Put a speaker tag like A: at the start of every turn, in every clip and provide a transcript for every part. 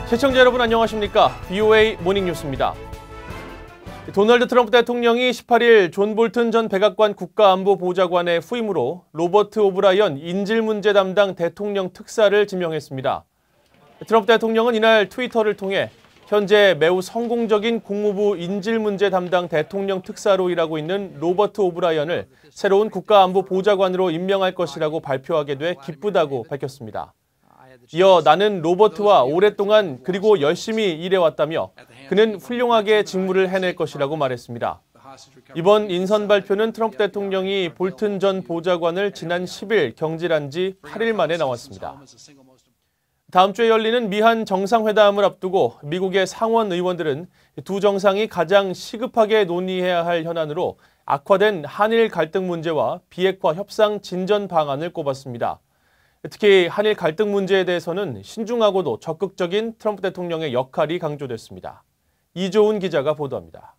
A: 시청자 여러분 안녕하십니까? BOA 모닝뉴스입니다. 도널드 트럼프 대통령이 18일 존 볼튼 전 백악관 국가안보보좌관의 후임으로 로버트 오브라이언 인질문제 담당 대통령 특사를 지명했습니다. 트럼프 대통령은 이날 트위터를 통해 현재 매우 성공적인 국무부 인질문제 담당 대통령 특사로 일하고 있는 로버트 오브라이언을 새로운 국가안보보좌관으로 임명할 것이라고 발표하게 돼 기쁘다고 밝혔습니다. 이어 나는 로버트와 오랫동안 그리고 열심히 일해왔다며 그는 훌륭하게 직무를 해낼 것이라고 말했습니다. 이번 인선 발표는 트럼프 대통령이 볼튼 전 보좌관을 지난 10일 경질한 지 8일 만에 나왔습니다. 다음 주에 열리는 미한 정상회담을 앞두고 미국의 상원 의원들은 두 정상이 가장 시급하게 논의해야 할 현안으로 악화된 한일 갈등 문제와 비핵화 협상 진전 방안을 꼽았습니다. 특히 한일 갈등 문제에 대해서는 신중하고도 적극적인 트럼프 대통령의 역할이 강조됐습니다. 이조은 기자가 보도합니다.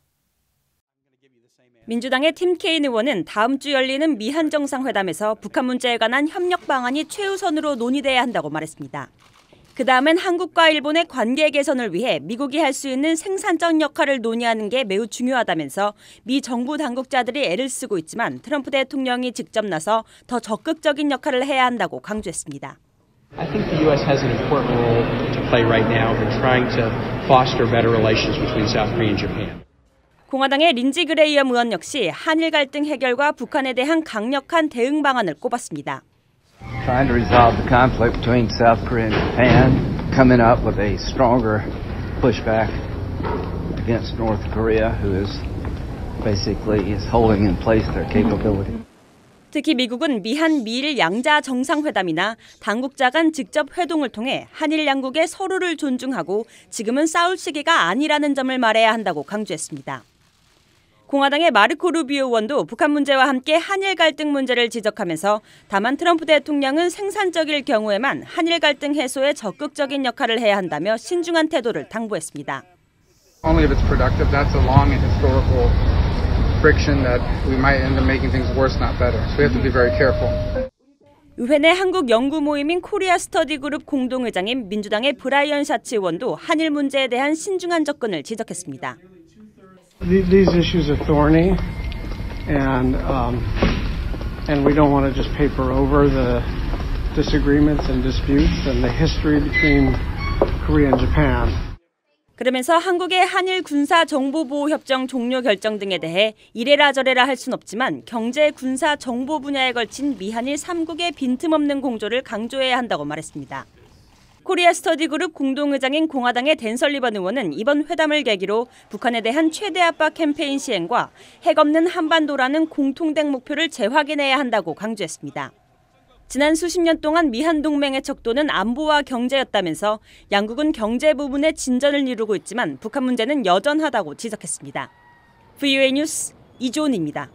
B: 민주당의 팀 케인 의원은 다음 주 열리는 미한 정상회담에서 북한 문제에 관한 협력 방안이 최우선으로 논의돼야 한다고 말했습니다. 그 다음엔 한국과 일본의 관계 개선을 위해 미국이 할 수 있는 생산적 역할을 논의하는 게 매우 중요하다면서 미 정부 당국자들이 애를 쓰고 있지만 트럼프 대통령이 직접 나서 더 적극적인 역할을 해야 한다고 강조했습니다.
C: I think the U.S. has an important role to play right now in trying to foster better relations between South Korea and Japan.
B: 공화당의 린지 그레이엄 의원 역시 한일 갈등 해결과 북한에 대한 강력한 대응 방안을 꼽았습니다.
D: Trying to resolve the conflict between South Korea and Japan, coming up with a stronger pushback against North Korea, who is basically holding in place their capability.
B: 특히 미국은 미한 미일 양자 정상회담이나 당국자 간 직접 회동을 통해 한일 양국의 서로를 존중하고 지금은 싸울 시기가 아니라는 점을 말해야 한다고 강조했습니다. 공화당의 마르코 루비오 의원도 북한 문제와 함께 한일 갈등 문제를 지적하면서 다만 트럼프 대통령은 생산적일 경우에만 한일 갈등 해소에 적극적인 역할을 해야 한다며 신중한 태도를 당부했습니다.
E: Only if it's productive. That's a long and historical friction that we might end up making things worse, not better. So we have to be very careful.
B: 의회 내 한국 연구 모임인 코리아 스터디 그룹 공동의장인 민주당의 브라이언 샤츠 의원도 한일 문제에 대한 신중한 접근을 지적했습니다.
F: These issues are thorny, and we don't want to just paper over the disagreements and disputes and the history between Korea and Japan.
B: 그러면서 한국의 한일 군사 정보 보호 협정 종료 결정 등에 대해 이래라 저래라 할 순 없지만 경제, 군사, 정보 분야에 걸친 미한일 3국의 빈틈없는 공조를 강조해야 한다고 말했습니다. 코리아 스터디 그룹 공동의장인 공화당의 댄 설리번 의원은 이번 회담을 계기로 북한에 대한 최대 압박 캠페인 시행과 핵 없는 한반도라는 공통된 목표를 재확인해야 한다고 강조했습니다. 지난 수십 년 동안 미한 동맹의 척도는 안보와 경제였다면서 양국은 경제 부분에 진전을 이루고 있지만 북한 문제는 여전하다고 지적했습니다. BOA 뉴스 이조은입니다.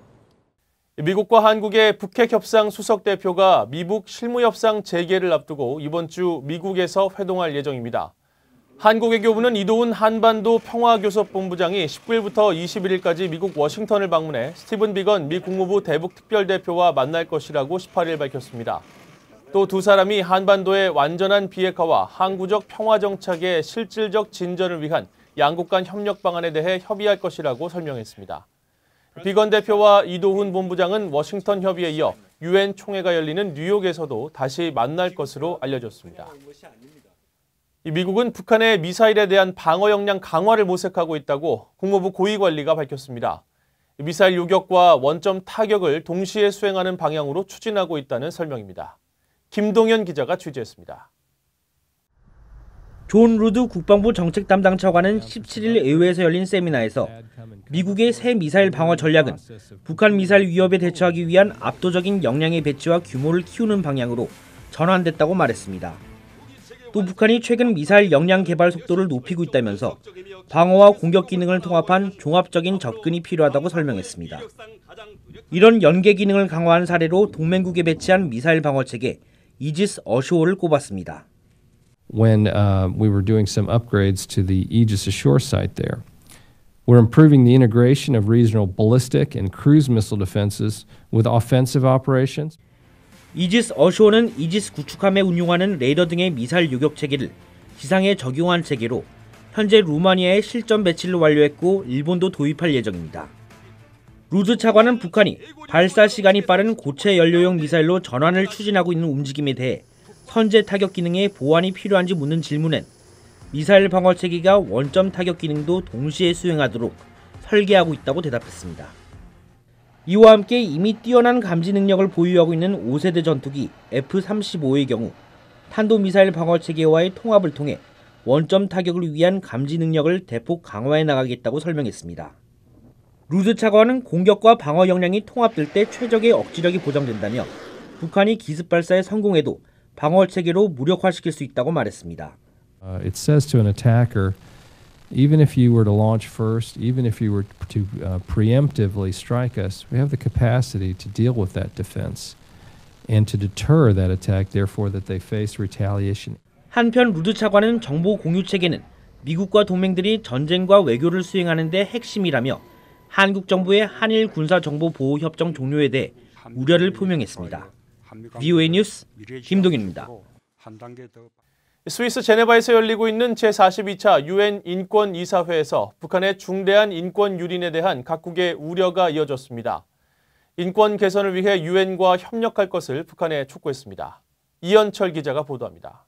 A: 미국과 한국의 북핵협상 수석대표가 미북 실무협상 재개를 앞두고 이번 주 미국에서 회동할 예정입니다. 한국 외교부는 이도훈 한반도 평화교섭본부장이 19일부터 21일까지 미국 워싱턴을 방문해 스티븐 비건 미 국무부 대북특별대표와 만날 것이라고 18일 밝혔습니다. 또 두 사람이 한반도의 완전한 비핵화와 항구적 평화정착의 실질적 진전을 위한 양국 간 협력 방안에 대해 협의할 것이라고 설명했습니다. 비건 대표와 이도훈 본부장은 워싱턴 협의에 이어 유엔 총회가 열리는 뉴욕에서도 다시 만날 것으로 알려졌습니다. 미국은 북한의 미사일에 대한 방어 역량 강화를 모색하고 있다고 국무부 고위관리가 밝혔습니다. 미사일 요격과 원점 타격을 동시에 수행하는 방향으로 추진하고 있다는 설명입니다. 김동현 기자가 취재했습니다.
G: 존 루드 국방부 정책 담당 차관은 17일 의회에서 열린 세미나에서 미국의 새 미사일 방어 전략은 북한 미사일 위협에 대처하기 위한 압도적인 역량의 배치와 규모를 키우는 방향으로 전환됐다고 말했습니다. 또 북한이 최근 미사일 역량 개발 속도를 높이고 있다면서 방어와 공격 기능을 통합한 종합적인 접근이 필요하다고 설명했습니다. 이런 연계 기능을 강화한 사례로 동맹국에 배치한 미사일 방어 체계 이지스 어쇼어를 꼽았습니다.
H: When we were doing some upgrades to the Aegis Ashore site there. We're improving the integration of regional ballistic and cruise missile defenses with offensive operations.
G: 이지스 어쇼어는 이지스 구축함에 운용하는 레이더 등의 미사일 요격 체계를 지상에 적용한 체계로 현재 루마니아의 실전 배치를 완료했고 일본도 도입할 예정입니다. 루드 차관은 북한이 발사 시간이 빠른 고체 연료용 미사일로 전환을 추진하고 있는 움직임에 대해 선제 타격 기능에 보완이 필요한지 묻는 질문엔 미사일 방어 체계가 원점 타격 기능도 동시에 수행하도록 설계하고 있다고 대답했습니다. 이와 함께 이미 뛰어난 감지 능력을 보유하고 있는 5세대 전투기 F-35의 경우 탄도미사일 방어 체계와의 통합을 통해 원점 타격을 위한 감지 능력을 대폭 강화해 나가겠다고 설명했습니다. 루드 차관은 공격과 방어 역량이 통합될 때 최적의 억지력이 보장된다며 북한이 기습 발사에 성공해도 방어 체계로 무력화시킬 수 있다고 말했습니다.
H: It says to an attacker, even if you were to launch first, even if you were to preemptively strike us, we have the capacity to deal with that defense and to deter that attack, therefore that they face retaliation.
G: 한편 루드 차관은 정보 공유 체계는 미국과 동맹들이 전쟁과 외교를 수행하는 데 핵심이라며 한국 정부의 한일 군사 정보 보호 협정 종료에 대해 우려를 표명했습니다. VOA 뉴스 김동윤입니다.
A: 스위스 제네바에서 열리고 있는 제42차 유엔 인권이사회에서 북한의 중대한 인권 유린에 대한 각국의 우려가 이어졌습니다. 인권 개선을 위해 유엔과 협력할 것을 북한에 촉구했습니다. 이현철 기자가 보도합니다.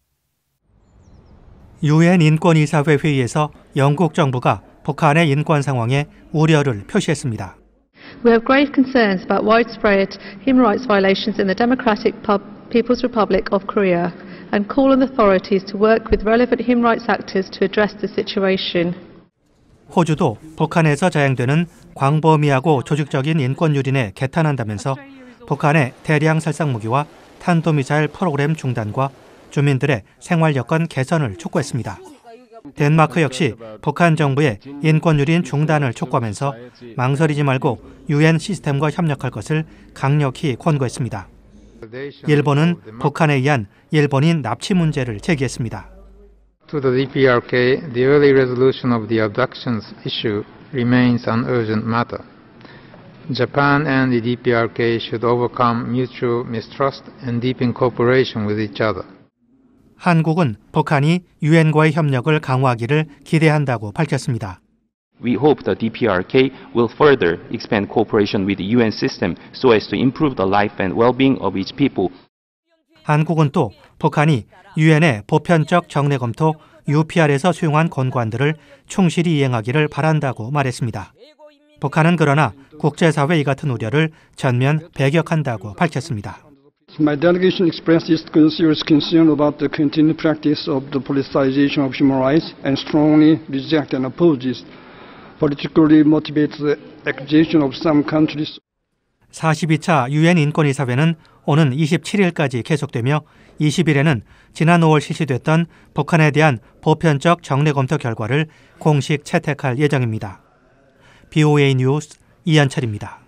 I: 유엔 인권이사회 회의에서 영국 정부가 북한의 인권 상황에 우려를 표시했습니다.
J: We have grave concerns about widespread human rights violations in the Democratic People's Republic of Korea and call on authorities to work with relevant human rights actors to address the situation.
I: 호주도 북한에서 자행되는 광범위하고 조직적인 인권 유린에 개탄한다면서 북한의 대량 살상 무기와 탄도미사일 프로그램 중단과 주민들의 생활 여건 개선을 촉구했습니다. 덴마크 역시 북한 정부의 인권 유린 중단을 촉구하면서 망설이지 말고 유엔 시스템과 협력할 것을 강력히 권고했습니다. 일본은 북한에 의한 일본인 납치 문제를 제기했습니다.
E: To the DPRK, the early resolution of the abductions issue remains an urgent matter. Japan and the DPRK should overcome mutual mistrust and deepen cooperation with each other.
I: 한국은 북한이 유엔과의 협력을 강화하기를 기대한다고 밝혔습니다.
K: We hope the DPRK will further expand cooperation with the UN system so as to improve the life and well-being of each people.
I: 한국은 또 북한이 유엔의 보편적 정례 검토 UPR에서 수용한 권고안들을 충실히 이행하기를 바란다고 말했습니다. 북한은 그러나 국제사회 이 같은 우려를 전면 배격한다고 밝혔습니다.
F: My delegation expressed its serious concern about the continued practice of the politicization of human rights and strongly reject and opposes politically motivated accusation of some countries. 42차 유엔 인권이사회는 오는 27일까지 계속되며 20일에는 지난 5월 실시됐던 북한에 대한 보편적 정례 검토 결과를 공식 채택할 예정입니다. BOA 뉴스 이현철입니다.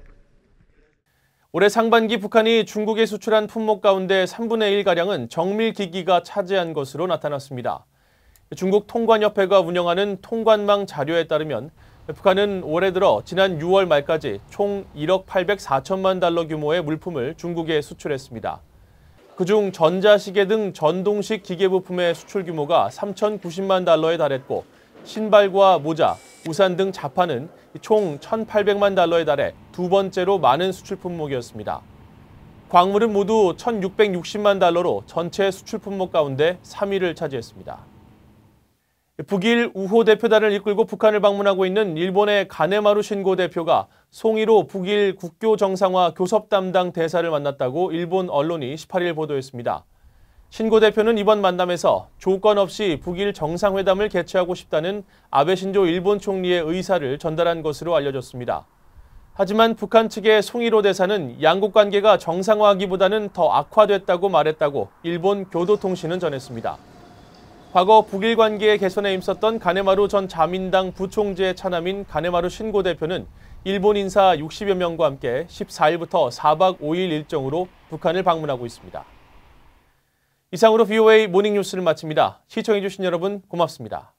A: 올해 상반기 북한이 중국에 수출한 품목 가운데 3분의 1가량은 정밀기기가 차지한 것으로 나타났습니다. 중국 통관협회가 운영하는 통관망 자료에 따르면 북한은 올해 들어 지난 6월 말까지 총 1억 804천만 달러 규모의 물품을 중국에 수출했습니다. 그중 전자시계 등 전동식 기계부품의 수출 규모가 3,090만 달러에 달했고 신발과 모자, 우산 등 자판은 총 1,800만 달러에 달해 두 번째로 많은 수출 품목이었습니다. 광물은 모두 1,660만 달러로 전체 수출 품목 가운데 3위를 차지했습니다. 북일 우호 대표단을 이끌고 북한을 방문하고 있는 일본의 가네마루 신고 대표가 송이로 북일 국교 정상화 교섭 담당 대사를 만났다고 일본 언론이 18일 보도했습니다. 신고 대표는 이번 만남에서 조건 없이 북일 정상회담을 개최하고 싶다는 아베 신조 일본 총리의 의사를 전달한 것으로 알려졌습니다. 하지만 북한 측의 송이로 대사는 양국 관계가 정상화하기보다는 더 악화됐다고 말했다고 일본 교도통신은 전했습니다. 과거 북일 관계의 개선에 힘썼던 가네마루 전 자민당 부총재의 차남인 가네마루 신고 대표는 일본 인사 60여 명과 함께 14일부터 4박 5일 일정으로 북한을 방문하고 있습니다. 이상으로 VOA 모닝뉴스를 마칩니다. 시청해주신 여러분 고맙습니다.